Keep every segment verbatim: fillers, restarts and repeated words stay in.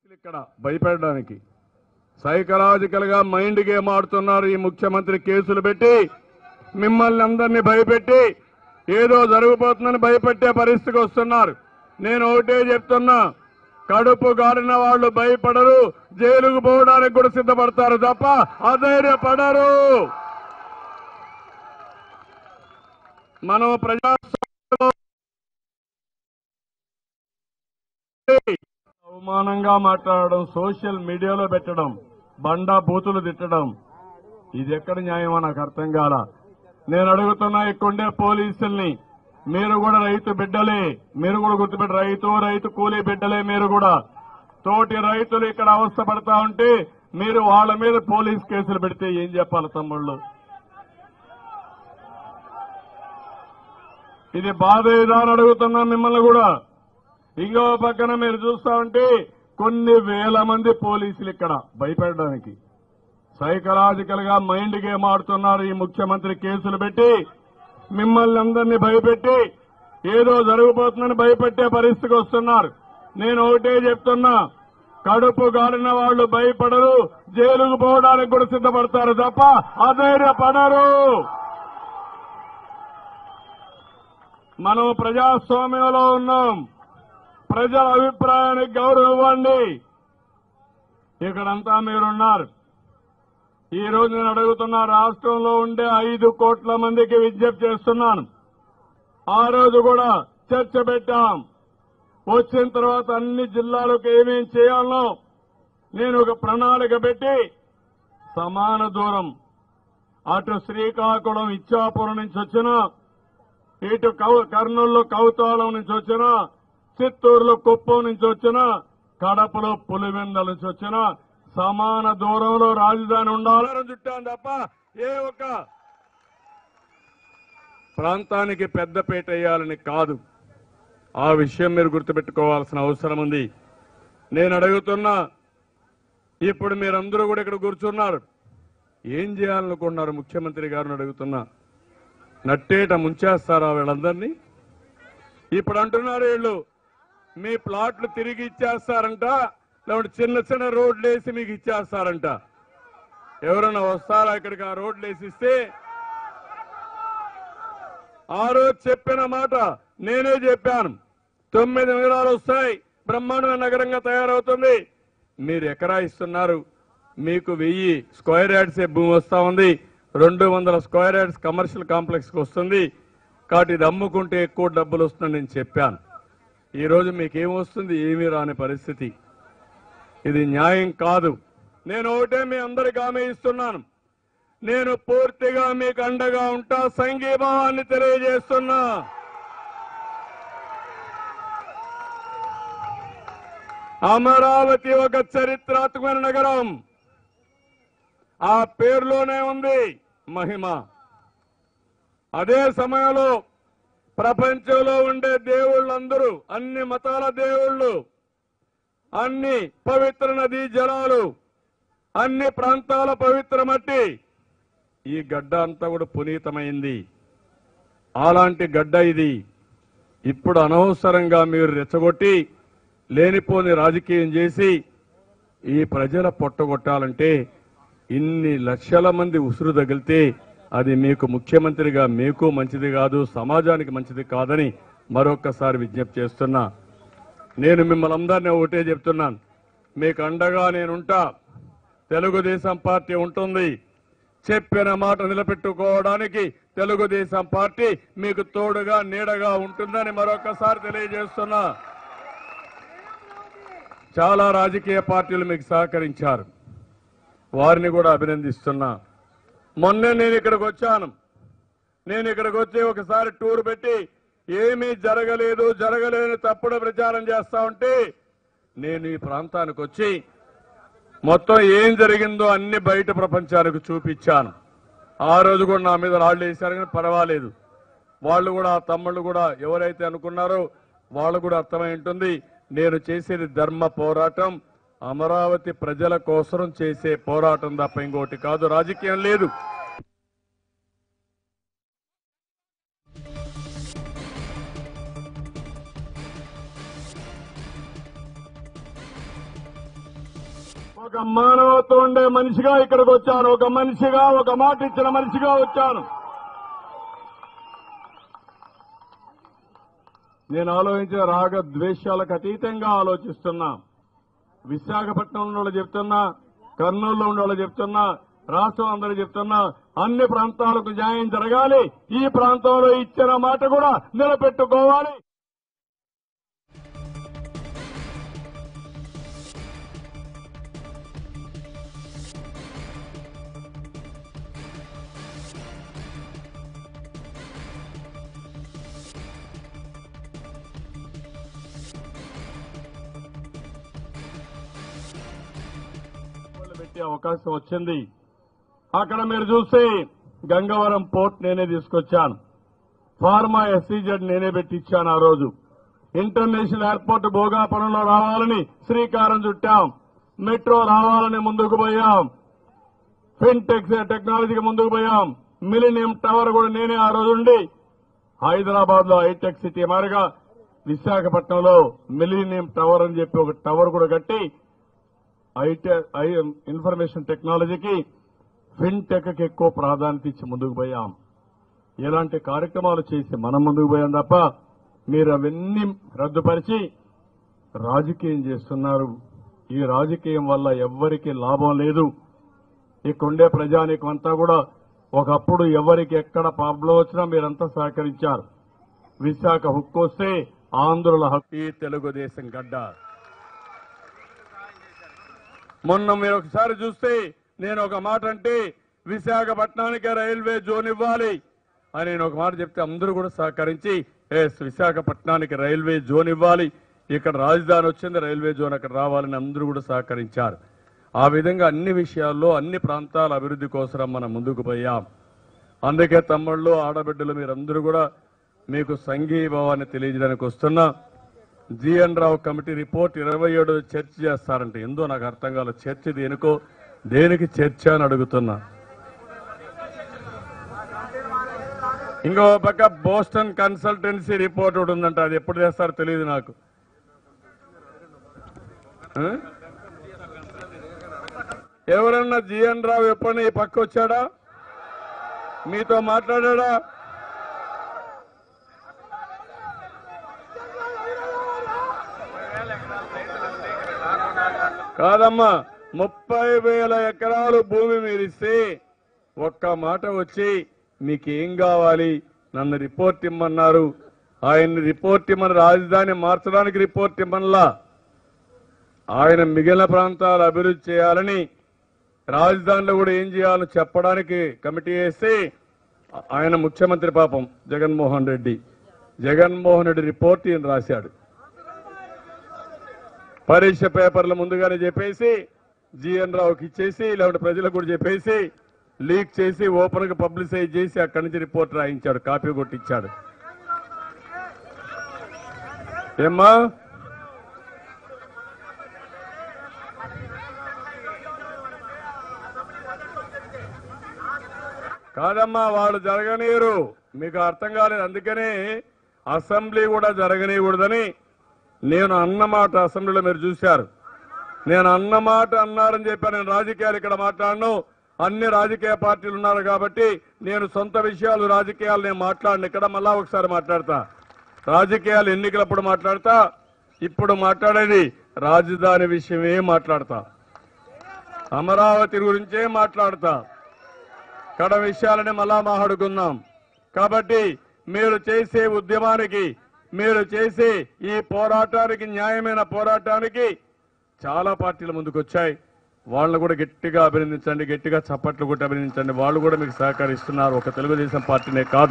ఇక్కడ భయపెట్టడానికి సైకలాజికల్ గా మైండ్ గేమ్ ఆడుతున్నారు ఈ ముఖ్యమంత్రి. కేసులు పెట్టి మిమ్మల్ని అందరినీ భయపెట్టి ఏదో జరగబోతుందని భయపెట్టే పరిస్థితికి వస్తున్నారు. నేను ఒకటే చెప్తున్నా, కడుపు గారిన వాళ్ళు భయపడరు, జైలుకు పోవడానికి కూడా సిద్ధపడతారు తప్ప అధైర్యపడరు. మనం ప్రజాస్వామ్యంలో అవమానంగా మాట్లాడడం, సోషల్ మీడియాలో పెట్టడం, బండా బూతులు తిట్టడం, ఇది ఎక్కడ న్యాయమో నాకు అర్థం కాల. నేను అడుగుతున్నా ఇక్కడుండే పోలీసుల్ని, మీరు కూడా రైతు బిడ్డలే, మీరు కూడా గుర్తుపెట్టి రైతు రైతు కూలీ బిడ్డలే. మీరు కూడా తోటి రైతులు ఇక్కడ అవస్థ పడతా ఉంటే మీరు వాళ్ళ మీద పోలీస్ కేసులు పెడితే ఏం చెప్పాలి తమ్ముళ్ళు? ఇది బాధేదా అని అడుగుతున్నా మిమ్మల్ని కూడా. ఇంకో పక్కన మీరు చూస్తా ఉంటే కొన్ని వేల మంది పోలీసులు ఇక్కడ భయపెట్టడానికి సైకలాజికల్ గా మైండ్ గేమ్ ఆడుతున్నారు ఈ ముఖ్యమంత్రి. కేసులు పెట్టి మిమ్మల్ని అందరినీ భయపెట్టి ఏదో జరగబోతుందని భయపెట్టే పరిస్థితికి వస్తున్నారు. నేను ఒకటే చెప్తున్నా, కడుపు గాలిన వాళ్ళు భయపడరు, జైలుకు పోవడానికి కూడా సిద్ధపడతారు తప్ప అధైర్యపడరు. మనం ప్రజాస్వామ్యంలో ఉన్నాం. ప్రజల అభిప్రాయానికి గౌరవం ఇవ్వండి. ఇక్కడంతా మీరున్నారు. ఈ రోజు నేను అడుగుతున్నా, రాష్ట్రంలో ఉండే ఐదు కోట్ల మందికి విజ్ఞప్తి చేస్తున్నాను. ఆ రోజు కూడా చర్చ పెట్టాం. వచ్చిన తర్వాత అన్ని జిల్లాలకు ఏమేం చేయాలనో నేను ఒక ప్రణాళిక పెట్టి సమాన దూరం అటు శ్రీకాకుళం ఇచ్చాపురం నుంచి వచ్చిన, ఇటు కర్నూలులో కౌతాలం నుంచి వచ్చిన, చిత్తూరులో కుప్పం నుంచి వచ్చిన, కడపలో పులివెందల నుంచి వచ్చిన సమాన దూరంలో రాజధాని ఉండాలని చుట్టాను తప్ప ఏ ఒక్క ప్రాంతానికి పెద్దపీట వేయాలని కాదు. ఆ విషయం మీరు గుర్తుపెట్టుకోవాల్సిన అవసరం ఉంది. నేను అడుగుతున్నా, ఇప్పుడు మీరందరూ కూడా ఇక్కడ కూర్చున్నారు, ఏం చేయాలనుకున్నారు ముఖ్యమంత్రి గారిని అడుగుతున్నా? నట్టేట ముంచేస్తారా వీళ్ళందరినీ? ఇప్పుడు అంటున్నారు వీళ్ళు మీ ప్లాట్లు తిరిగి ఇచ్చేస్తారంట, లేకుంటే చిన్న చిన్న రోడ్లు వేసి మీకు ఇచ్చేస్తారంట. ఎవరైనా వస్తారా ఇక్కడికి ఆ రోడ్లు వేసిస్తే? ఆ రోజు చెప్పిన మాట నేనే చెప్పాను, తొమ్మిది నగరాలు వస్తాయి, బ్రహ్మాండమైన నగరంగా తయారవుతుంది. మీరు ఎకరా ఇస్తున్నారు, మీకు వెయ్యి స్క్వేర్ యార్డ్స్ భూమి వస్తా ఉంది, రెండు వందల స్క్వేర్ యార్డ్స్ కమర్షియల్ కాంప్లెక్స్ కి వస్తుంది, కాబట్టి ఇది అమ్ముకుంటే ఎక్కువ డబ్బులు వస్తుందని నేను చెప్పాను. ఈ రోజు మీకేమొస్తుంది? ఏమీ రాని పరిస్థితి. ఇది న్యాయం కాదు. నేను ఒకటే మీ అందరికీ హామీ ఇస్తున్నాను, నేను పూర్తిగా మీకు అండగా ఉంటా, సంఘీభావాన్ని తెలియజేస్తున్నా. అమరావతి ఒక చరిత్రాత్మకమైన నగరం, ఆ పేరులోనే ఉంది మహిమ. అదే సమయంలో ప్రపంచంలో ఉండే దేవుళ్ళందరూ, అన్ని మతాల దేవుళ్ళు, అన్ని పవిత్ర నదీ జలాలు, అన్ని ప్రాంతాల పవిత్ర మట్టి, ఈ గడ్డ అంతా కూడా పునీతమైంది. అలాంటి గడ్డ ఇది. ఇప్పుడు అనవసరంగా మీరు రెచ్చగొట్టి లేనిపోని రాజకీయం చేసి ఈ ప్రజల పొట్టగొట్టాలంటే ఇన్ని లక్షల మంది ఉసురు తగిలితే అది మీకు ముఖ్యమంత్రిగా మీకు మంచిది కాదు, సమాజానికి మంచిది కాదని మరొక్కసారి విజ్ఞప్తి చేస్తున్నా. నేను మిమ్మల్ని అందరినీ ఒకటే చెప్తున్నాను, మీకు అండగా నేనుంటా. తెలుగుదేశం పార్టీ ఉంటుంది. చెప్పిన మాట నిలబెట్టుకోవడానికి తెలుగుదేశం పార్టీ మీకు తోడుగా నీడగా ఉంటుందని మరొకసారి తెలియజేస్తున్నా. చాలా రాజకీయ పార్టీలు మీకు సహకరించారు, వారిని కూడా అభినందిస్తున్నా. మొన్నే నేను ఇక్కడికి వచ్చాను. నేను ఇక్కడికి వచ్చి ఒకసారి టూర్ పెట్టి ఏమీ జరగలేదు జరగలేని తప్పుడు ప్రచారం చేస్తా ఉంటే నేను ఈ ప్రాంతానికి వచ్చి మొత్తం ఏం జరిగిందో అన్ని బయట ప్రపంచానికి చూపించాను. ఆ రోజు కూడా నా మీద రాళ్లు వేశారు, కానీ పర్వాలేదు. వాళ్ళు కూడా, ఆ తమ్ముళ్ళు కూడా ఎవరైతే అనుకున్నారో వాళ్ళు కూడా అర్థమై ఉంటుంది, నేను చేసేది ధర్మ పోరాటం, అమరావతి ప్రజల కోసం చేసే పోరాటం తప్ప ఇంకోటి కాదు, రాజకీయం లేదు. ఒక మానవత్వం ఉండే మనిషిగా ఇక్కడికి వచ్చాను. ఒక మనిషిగా, ఒక మాట ఇచ్చిన మనిషిగా వచ్చాను. నేను ఆలోచించిన రాగ ద్వేషాలకు అతీతంగా ఆలోచిస్తున్నా. విశాఖపట్నంలో వాళ్ళు చెప్తున్నా, కర్నూలులో ఉండే వాళ్ళు చెప్తున్నా, రాష్ట్రం అందరూ చెప్తున్నా, అన్ని ప్రాంతాలకు న్యాయం జరగాలి. ఈ ప్రాంతంలో ఇచ్చిన మాట కూడా నిలబెట్టుకోవాలి. పెట్టే అవకాశం వచ్చింది. అక్కడ మీరు చూస్తే గంగవరం పోర్ట్ నేనే తీసుకొచ్చాను. ఫార్మా ఎస్సీజెడ్ నేనే పెట్టించాను. ఆ రోజు ఇంటర్నేషనల్ ఎయిర్పోర్ట్ భోగాపురంలో రావాలని శ్రీకారం చుట్టాం. మెట్రో రావాలని ముందుకు పోయాం. ఫిన్టెక్ టెక్నాలజీకి ముందుకు పోయాం. మిలీనియం టవర్ కూడా నేనే ఆ రోజు ఉండి హైదరాబాద్ లో హైటెక్ సిటీ మారిగా విశాఖపట్నంలో మిలీనియం టవర్ అని చెప్పి ఒక టవర్ కూడా కట్టి ఐటెక్ ఇన్ఫర్మేషన్ టెక్నాలజీకి ఫిన్టెక్ కి ఎక్కువ ప్రాధాన్యత ఇచ్చి ముందుకు పోయాం. ఇలాంటి కార్యక్రమాలు చేసి మనం ముందుకు పోయాం తప్ప మీరు అవన్నీ రద్దుపరిచి రాజకీయం చేస్తున్నారు. ఈ రాజకీయం వల్ల ఎవ్వరికీ లాభం లేదు. ఇక్కడుండే ప్రజానీకం అంతా కూడా ఒకప్పుడు ఎవరికి ఎక్కడ ప్రాబ్లం వచ్చినా మీరంతా సహకరించారు. విశాఖ హక్కు వస్తే ఆంధ్రుల హక్కు. ఈ తెలుగుదేశం గడ్డ మొన్న మీరు ఒకసారి చూస్తే నేను ఒక మాట అంటే విశాఖపట్నానికి రైల్వే జోన్ ఇవ్వాలి అని నేను ఒక మాట చెప్తే అందరూ కూడా సహకరించి ఎస్ విశాఖపట్నానికి రైల్వే జోన్ ఇవ్వాలి, ఇక్కడ రాజధాని వచ్చింది రైల్వే జోన్ అక్కడ రావాలని అందరూ కూడా సహకరించారు. ఆ విధంగా అన్ని విషయాల్లో అన్ని ప్రాంతాల అభివృద్ధి కోసం మనం ముందుకు పోయాం. అందుకే తమ్ముళ్ళు ఆడబిడ్డలు మీరందరూ కూడా మీకు సంఘీభావాన్ని తెలియజేయడానికి వస్తున్నా. జీఎన్ రావు కమిటీ రిపోర్ట్ ఇరవై ఏడు చర్చ చేస్తారంటే ఎందో నాకు అర్థం కాదు. చర్చ దేనికో దేనికి చర్చ అని అడుగుతున్నా. ఇంకో పక్క బోస్టన్ కన్సల్టెన్సీ రిపోర్ట్ ఒకటి ఉందంట. అది ఎప్పుడు చేస్తారో తెలియదు నాకు. ఎవరన్నా జీఎన్ రావు ఎప్పుడన్నా ఈ పక్క వచ్చాడా? మీతో మాట్లాడా? కాదమ్మా, ముప్పై వేల ఎకరాలు భూమి మీరిస్తే ఒక్క మాట వచ్చి మీకేం కావాలి నన్ను రిపోర్ట్ ఇమ్మన్నారు. ఆయన్ని రిపోర్ట్ ఇమ్మని రాజధాని మార్చడానికి రిపోర్ట్ ఇమ్మన్లా ఆయన మిగిలిన ప్రాంతాలు అభివృద్ధి చేయాలని రాజధానిలో కూడా ఏం చేయాలో చెప్పడానికి కమిటీ వేస్తే ఆయన ముఖ్యమంత్రి పాపం జగన్మోహన్ రెడ్డి జగన్మోహన్ రెడ్డి రిపోర్ట్ ఈయన రాశాడు. పరీక్ష పేపర్లు ముందుగానే చెప్పేసి జీఎన్ రావుకి ఇచ్చేసి లేకుంటే ప్రజలకు కూడా చెప్పేసి లీక్ చేసి ఓపెన్ గా పబ్లిసైజ్ చేసి అక్కడి నుంచి రిపోర్ట్ రాయించాడు, కాపీ కొట్టించాడు. ఏమ్మా కాదమ్మా, వాళ్ళు జరగనీయరు. మీకు అర్థం కాలేదు. అందుకనే అసెంబ్లీ కూడా జరగనీయకూడదని నేను అన్నమాట అసెంబ్లీలో మీరు చూశారు. నేను అన్నమాట అన్నారని చెప్పి నేను రాజకీయాలు ఇక్కడ మాట్లాడను. అన్ని రాజకీయ పార్టీలు ఉన్నారు కాబట్టి నేను సొంత విషయాలు రాజకీయాలు నేను మాట్లాడను. ఇక్కడ మళ్ళా ఒకసారి మాట్లాడతా. రాజకీయాలు ఎన్నికలప్పుడు మాట్లాడతా. ఇప్పుడు మాట్లాడేది రాజధాని విషయమే మాట్లాడతా. అమరావతి గురించే మాట్లాడతా. కడ విషయాలని మళ్ళా మాట్లాడుకుందాం. కాబట్టి మీరు చేసే ఉద్యమానికి, మీరు చేసే ఈ పోరాటానికి, న్యాయమైన పోరాటానికి చాలా పార్టీలు ముందుకు వచ్చాయి. వాళ్ళని కూడా గట్టిగా అభినందించండి, గట్టిగా చప్పట్లు కొట్టి అభినందించండి. వాళ్ళు కూడా మీకు సహకరిస్తున్నారు. ఒక తెలుగుదేశం పార్టీనే కాదు,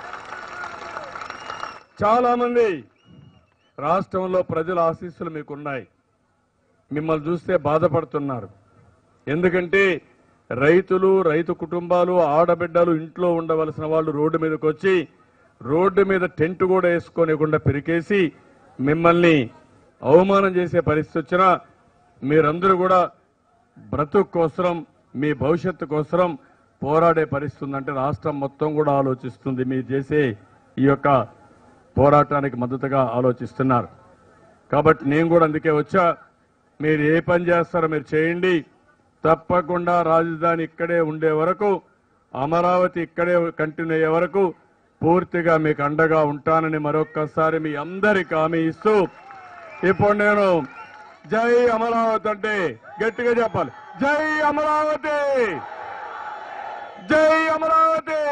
చాలా మంది రాష్ట్రంలో ప్రజల ఆశీస్సులు మీకున్నాయి. మిమ్మల్ని చూస్తే బాధపడుతున్నారు. ఎందుకంటే రైతులు, రైతు కుటుంబాలు, ఆడబిడ్డలు ఇంట్లో ఉండవలసిన వాళ్ళు రోడ్డు మీదకి వచ్చి రోడ్డు మీద టెంట్ కూడా వేసుకోనికుండా పెరికేసి మిమ్మల్ని అవమానం చేసే పరిస్థితి వచ్చినా మీరందరూ కూడా బ్రతుకు కోసం, మీ భవిష్యత్తు కోసం పోరాడే పరిస్థితి ఉందంటే రాష్ట్రం మొత్తం కూడా ఆలోచిస్తుంది. మీరు చేసే ఈ యొక్క పోరాటానికి మద్దతుగా ఆలోచిస్తున్నారు. కాబట్టి నేను కూడా అందుకే వచ్చా. మీరు ఏ పని చేస్తారో మీరు చేయండి. తప్పకుండా రాజధాని ఇక్కడే ఉండే వరకు, అమరావతి ఇక్కడే కంటిన్యూ అయ్యే వరకు పూర్తిగా మీకు అండగా ఉంటానని మరొక్కసారి మీ అందరికి హామీ ఇస్తూ, ఇప్పుడు నేను జై అమరావతి అంటే గట్టిగా చెప్పాలి. జై అమరావతి, జై అమరావతి,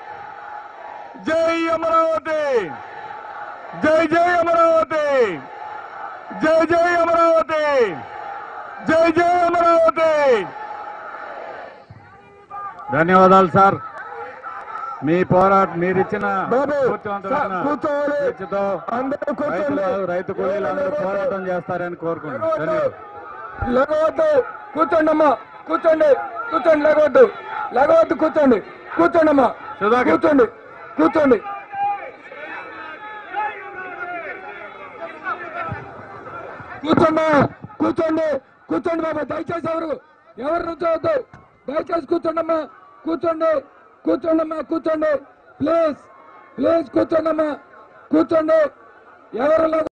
జై అమరావతి, జై జై అమరావతి, జై జై అమరావతి, జై జై అమరావతి. ధన్యవాదాలు సార్. మీ పోరాటం మీరిచ్చిన రైతు కూలీలు అందరూ పోరాటం చేస్తారని కోరుకుంటున్నాను. లేగవద్దు, కూర్చోండి అమ్మా, కూర్చోండి, కూర్చోండి, లేగవద్దు, లేగవద్దు, కూర్చోండి, కూర్చోండి అమ్మా, కూర్చోండి, కూర్చోండి. కూర్చోండి, కూర్చోండి, కూర్చోండి బాబా, దయచేసి ఎవరు ఎవరు నుంచోవద్దు, దయచేసి కూర్చోండి అమ్మా, కూర్చోండి, కూర్చోండి అమ్మా, కూర్చోండి, ప్లీజ్ ప్లీజ్ కూర్చోండి అమ్మా, కూర్చోండి, ఎవరు